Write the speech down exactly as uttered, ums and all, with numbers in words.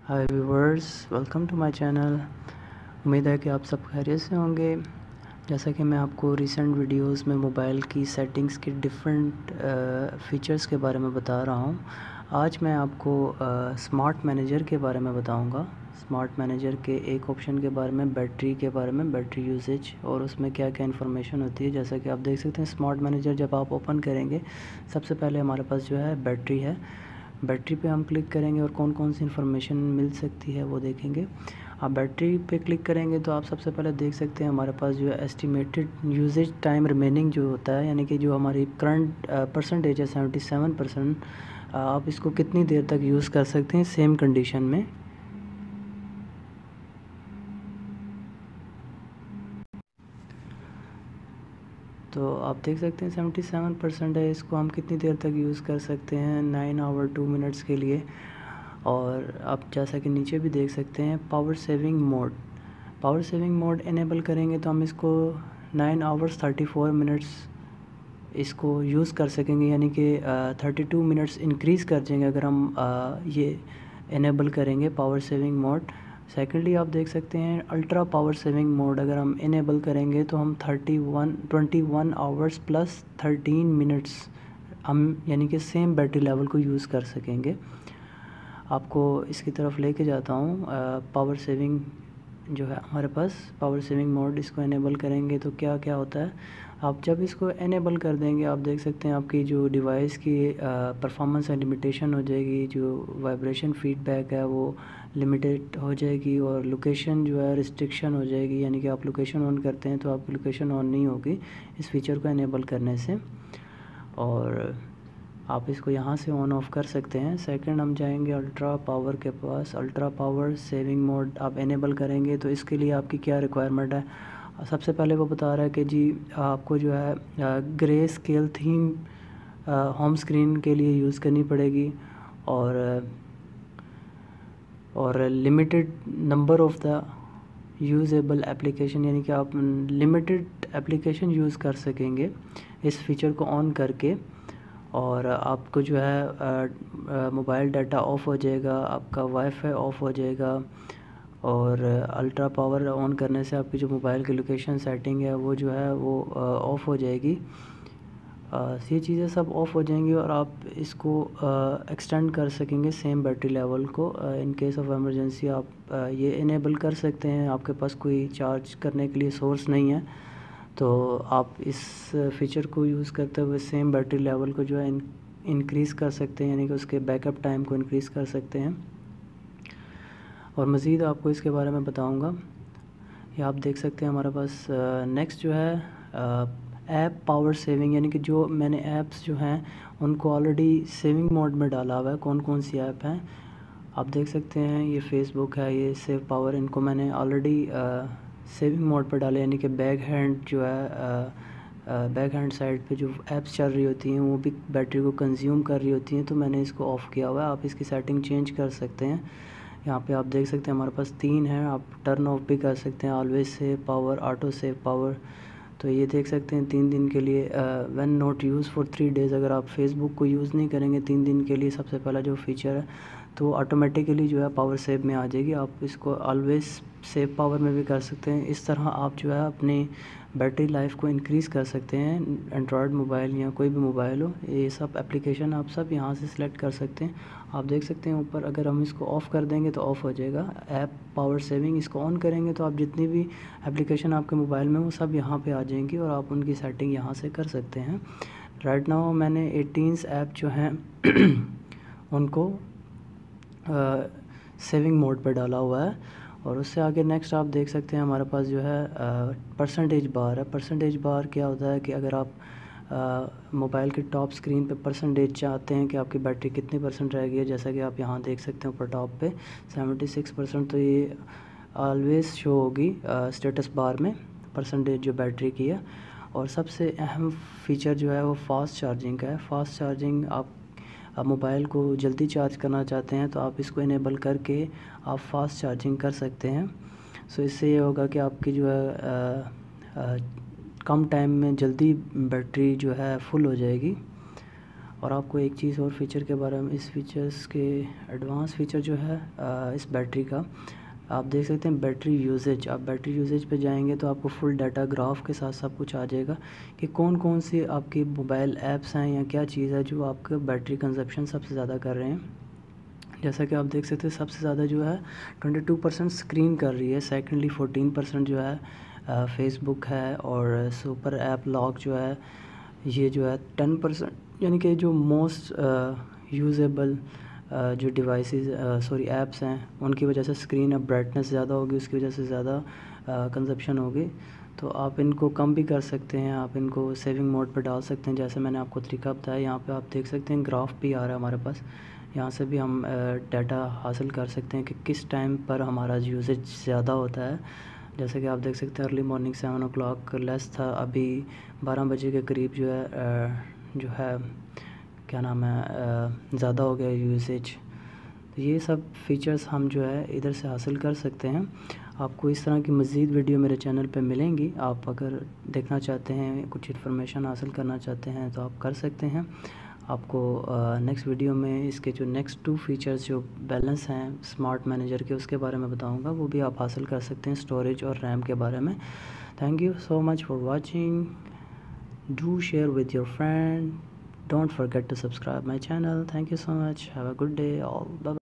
Hi viewers, welcome to my channel. उम्मीद है कि आप सब खैरियत से होंगे। जैसा कि मैं आपको रिसेंट वीडियोस में मोबाइल की सेटिंग्स के डिफरेंट फीचर्स के बारे में बता रहा हूं, आज मैं आपको स्मार्ट मैनेजर के बारे में बताऊंगा। स्मार्ट मैनेजर के एक ऑप्शन के बारे में, बैटरी के बारे में, बैटरी यूसेज और उसमें क्या क्या इन्फॉर्मेशन होती है। जैसा कि आप देख सकते हैं, स्मार्ट मैनेजर जब आप ओपन करेंगे, सबसे पहले हमारे पास जो है बैटरी है। बैटरी पे हम क्लिक करेंगे और कौन कौन सी इन्फॉर्मेशन मिल सकती है वो देखेंगे। आप बैटरी पे क्लिक करेंगे तो आप सबसे पहले देख सकते हैं हमारे पास जो है एस्टिमेटेड यूजेज टाइम रिमेनिंग जो होता है, यानी कि जो हमारी करंट परसेंटेज है सेवेंटी सेवन परसेंट, आप इसको कितनी देर तक यूज़ कर सकते हैं सेम कंडीशन में। तो आप देख सकते हैं सेवेंटी सेवन परसेंट है, इसको हम कितनी देर तक यूज़ कर सकते हैं, नाइन आवर टू मिनट्स के लिए। और आप जैसा कि नीचे भी देख सकते हैं power saving mode, power saving mode enable करेंगे तो हम इसको nine hours thirty four minutes इसको यूज़ कर सकेंगे, यानी कि थर्टी टू मिनट्स इंक्रीज़ कर देंगे अगर हम आ, ये इनेबल करेंगे पावर सेविंग मोड। सेकेंडली आप देख सकते हैं अल्ट्रा पावर सेविंग मोड अगर हम इनेबल करेंगे तो हम thirty one twenty one hours plus thirteen minutes हम यानी कि सेम बैटरी लेवल को यूज़ कर सकेंगे। आपको इसकी तरफ लेके जाता हूँ। पावर सेविंग जो है हमारे पास पावर सेविंग मोड, इसको इनेबल करेंगे तो क्या क्या होता है। आप जब इसको इनेबल कर देंगे आप देख सकते हैं आपकी जो डिवाइस की परफॉर्मेंस है लिमिटेशन हो जाएगी, जो वाइब्रेशन फीडबैक है वो लिमिटेड हो जाएगी और लोकेशन जो है रिस्ट्रिक्शन हो जाएगी, यानी कि आप लोकेशन ऑन करते हैं तो आपकी लोकेशन ऑन नहीं होगी इस फीचर को इनेबल करने से। और आप इसको यहाँ से ऑन ऑफ कर सकते हैं। सेकंड हम जाएंगे अल्ट्रा पावर के पास। अल्ट्रा पावर सेविंग मोड आप इनेबल करेंगे तो इसके लिए आपकी क्या रिक्वायरमेंट है। सबसे पहले वो बता रहा है कि जी आपको जो है grey scale theme home screen के लिए यूज़ करनी पड़ेगी और और limited number of the usable application, यानी कि आप लिमिटेड एप्लीकेशन यूज़ कर सकेंगे इस फीचर को ऑन करके। और आपको जो है मोबाइल डाटा ऑफ़ हो जाएगा, आपका वाईफाई ऑफ़ हो जाएगा और अल्ट्रा पावर ऑन करने से आपकी जो मोबाइल की लोकेशन सेटिंग है वो जो है वो ऑफ़ हो जाएगी। ये चीज़ें सब ऑफ़ हो जाएंगी और आप इसको एक्सटेंड कर सकेंगे सेम बैटरी लेवल को। इन केस ऑफ इमरजेंसी आप आ, ये इनेबल कर सकते हैं। आपके पास कोई चार्ज करने के लिए सोर्स नहीं है तो आप इस फीचर को यूज़ करते हुए सेम बैटरी लेवल को जो है इन, इंक्रीज़ कर सकते हैं, यानी कि उसके बैकअप टाइम को इंक्रीज़ कर सकते हैं। और मज़ीद आपको इसके बारे में बताऊंगा। ये आप देख सकते हैं हमारे पास नेक्स्ट जो है ऐप पावर सेविंग, यानी कि जो मैंने ऐप्स जो हैं उनको ऑलरेडी सेविंग मोड में डाला हुआ है। कौन कौन सी ऐप हैं आप देख सकते हैं, ये फेसबुक है, ये सेव पावर, इनको मैंने ऑलरेडी सेविंग मोड पर डाले, यानी कि बैक हैंड जो है बैक हैंड साइड पे जो ऐप्स चल रही होती हैं वो भी बैटरी को कंज्यूम कर रही होती हैं, तो मैंने इसको ऑफ़ किया हुआ है। आप इसकी सेटिंग चेंज कर सकते हैं। यहाँ पे आप देख सकते हैं हमारे पास तीन हैं, आप टर्न ऑफ भी कर सकते हैं, always save power, auto save power. तो ये देख सकते हैं तीन दिन के लिए, when not use for three days, अगर आप फेसबुक को यूज़ नहीं करेंगे तीन दिन के लिए, सबसे पहला जो फीचर है तो ऑटोमेटिकली जो है पावर सेव में आ जाएगी। आप इसको ऑलवेज सेव पावर में भी कर सकते हैं। इस तरह आप जो है अपनी बैटरी लाइफ को इंक्रीज़ कर सकते हैं। एंड्रॉयड मोबाइल या कोई भी मोबाइल हो, ये सब एप्लीकेशन आप सब यहाँ से सिलेक्ट कर सकते हैं। आप देख सकते हैं ऊपर, अगर हम इसको ऑफ़ कर देंगे तो ऑफ़ हो जाएगा ऐप पावर सेविंग। इसको ऑन करेंगे तो आप जितनी भी एप्लीकेशन आपके मोबाइल में वो सब यहाँ पे आ जाएंगी और आप उनकी सेटिंग यहाँ से कर सकते हैं। राइट नाउ मैंने एटीन ऐप जो हैं उनको सेविंग मोड पर डाला हुआ है। और उससे आगे नेक्स्ट आप देख सकते हैं हमारे पास जो है परसेंटेज बार है। परसेंटेज बार क्या होता है कि अगर आप मोबाइल के टॉप स्क्रीन पे परसेंटेज चाहते हैं कि आपकी बैटरी कितनी परसेंट रह गई है, जैसा कि आप यहाँ देख सकते हैं ऊपर टॉप पे सेवेंटी सिक्स परसेंट, तो ये ऑलवेज शो होगी स्टेटस बार में परसेंटेज जो बैटरी की है। और सबसे अहम फीचर जो है वो फास्ट चार्जिंग का है। फास्ट चार्जिंग, आप आप मोबाइल को जल्दी चार्ज करना चाहते हैं तो आप इसको इनेबल करके आप फास्ट चार्जिंग कर सकते हैं। सो इससे ये होगा कि आपकी जो है आ, आ, कम टाइम में जल्दी बैटरी जो है फुल हो जाएगी। और आपको एक चीज़ और फीचर के बारे में, इस फीचर्स के एडवांस फीचर जो है इस बैटरी का, आप देख सकते हैं बैटरी यूजेज। आप बैटरी यूजेज पे जाएंगे तो आपको फुल डाटा ग्राफ के साथ सब कुछ आ जाएगा कि कौन कौन सी आपकी मोबाइल ऐप्स हैं या क्या चीज़ है जो आपका बैटरी कंजप्शन सबसे ज़्यादा कर रहे हैं। जैसा कि आप देख सकते हैं सबसे ज़्यादा जो है बाईस परसेंट स्क्रीन कर रही है, सेकेंडली चौदह परसेंट जो है फेसबुक है, और सुपर ऐप लॉक जो है ये जो है टेन परसेंट, यानी कि जो मोस्ट यूजेबल जो डिवाइसेस सॉरी ऐप्स हैं उनकी वजह से स्क्रीन अब ब्राइटनेस ज़्यादा होगी, उसकी वजह से ज़्यादा कंजप्शन होगी। तो आप इनको कम भी कर सकते हैं, आप इनको सेविंग मोड पर डाल सकते हैं, जैसे मैंने आपको तरीका बताया। यहाँ पे आप देख सकते हैं ग्राफ भी आ रहा है हमारे पास, यहाँ से भी हम डाटा हासिल कर सकते हैं कि किस टाइम पर हमारा यूजेज ज़्यादा होता है। जैसे कि आप देख सकते हैं early morning seven o'clock less था, अभी बारह बजे के करीब जो है जो है क्या नाम है ज़्यादा हो गया यूसेज। तो ये सब फीचर्स हम जो है इधर से हासिल कर सकते हैं। आपको इस तरह की मज़ीद वीडियो मेरे चैनल पे मिलेंगी, आप अगर देखना चाहते हैं, कुछ इन्फॉर्मेशन हासिल करना चाहते हैं तो आप कर सकते हैं। आपको नेक्स्ट वीडियो में इसके जो नेक्स्ट टू फीचर्स जो बैलेंस हैं स्मार्ट मैनेजर के, उसके बारे में बताऊंगा, वो भी आप हासिल कर सकते हैं, स्टोरेज और रैम के बारे में। Thank you so much for watching, do share with your friend, don't forget to subscribe my channel. Thank you so much. Have a good day all. Bye bye.